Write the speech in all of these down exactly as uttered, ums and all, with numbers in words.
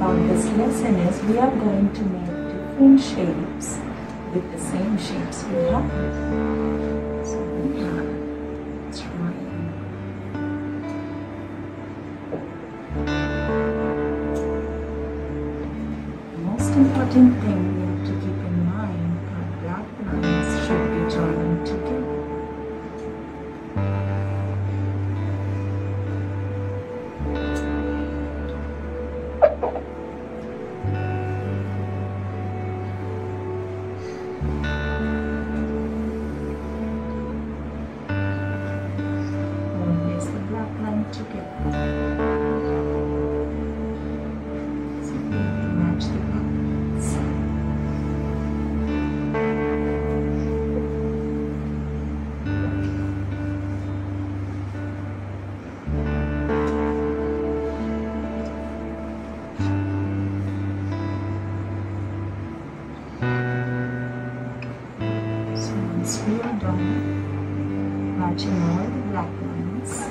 about this lesson is we are going to make different shapes with the same shapes we have. So we have triangle. The most important thing we have to keep in mind are black lines should be joined together. Once we are done matching all the black lines,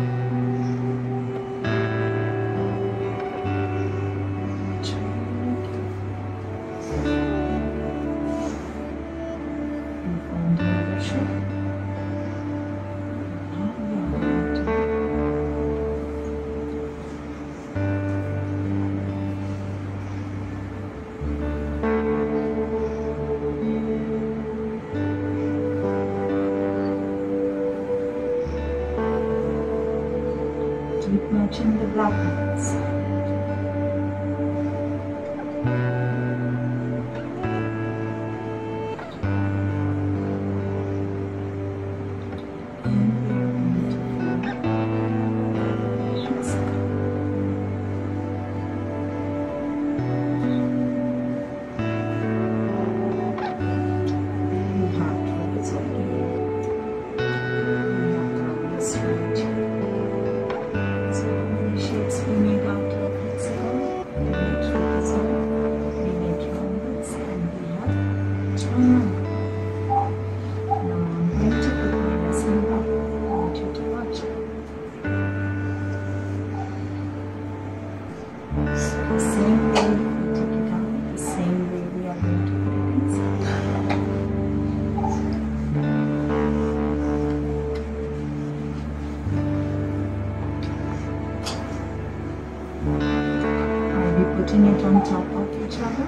we found the other shape. Now we are going to keep matching the black lines. Putting it on top of each other.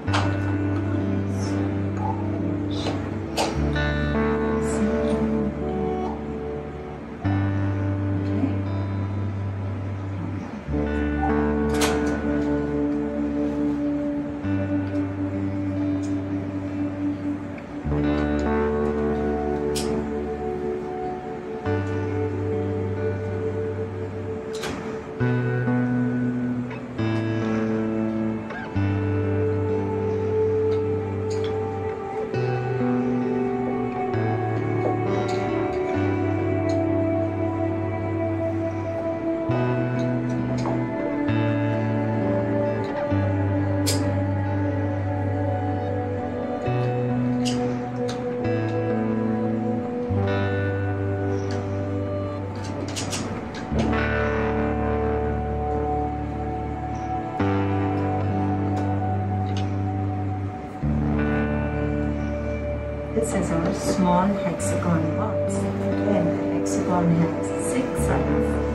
This is our small hexagon box. Again, the hexagon has six sides.